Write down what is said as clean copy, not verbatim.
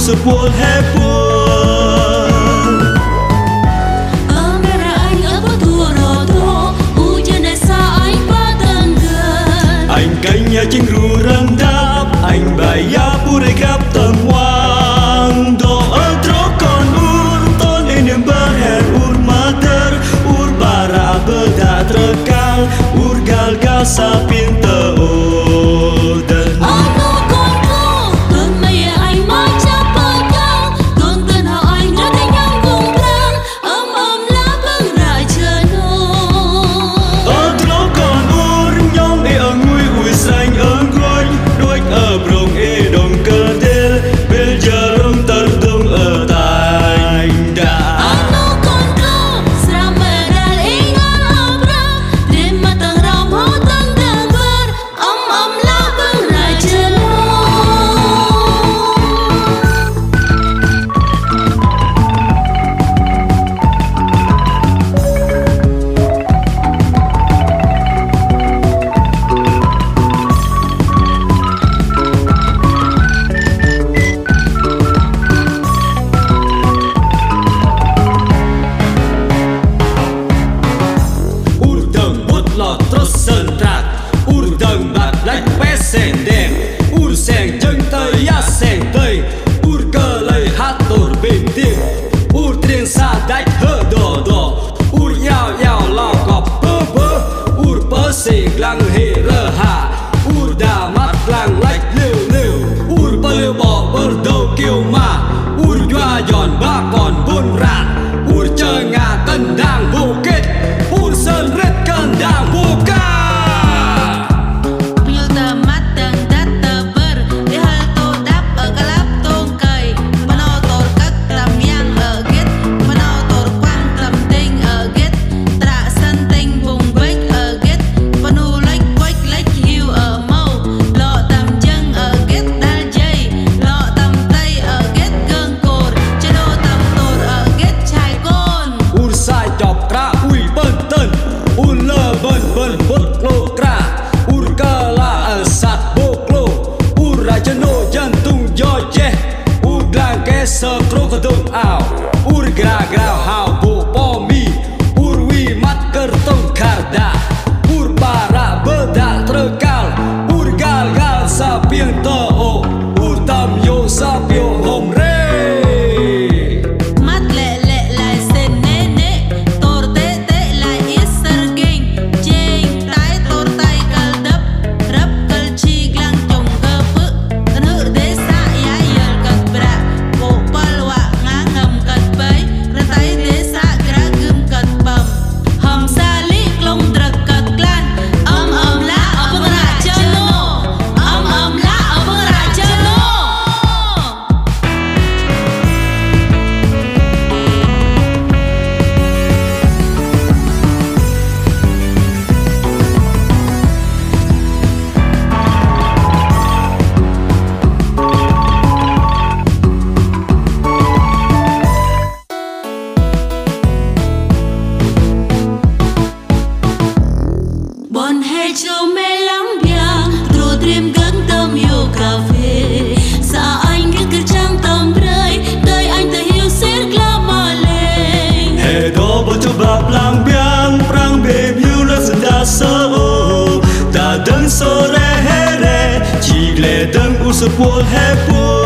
sebuah heboh. Amera anh apa turodo hujan desa anh patanggan. Anh cánh nhà chính ru rendap, anh bayar pura gap tầm hoang. Do otro con ton ini berher mater bara beda terkal gal sapin teodan. Lang hera ha urda mat lang lách liu liu ur bơ bỏ bơ đầu kiều mà ur doa giòn ba còn buôn rạn ur chơi ngà tân đang vô kết ur sơn rết cân đang vô ca. Sơ krô cơ đông ảo ur gra grau hào bộ bò mi ur wi mat kertong karda ur bara beda terkal ur gal gal sa piang to o ur tam yo sa pio hom re. Mat lẹ lẹ lại sen nê nê tor tê tê lại is serging jeng tai tor tai gal dap rap gal chi glang chong cơ pự tân hự đế sa ya yel gat bra palwa ngam kat bay ratai desa gragum kat bam ham sali klong drak kat klan am la abang raja no am la abang raja no. Bon hay cho mê lắm biang tru trim gắng tâm yêu cà phê sa anh cái cửa trang tâm rơi đời anh ta hiu xếp la mà lên He do bo cho bap lang biang prang be biu la senda so ta dang so re he re chi le dang u sebuah heboh.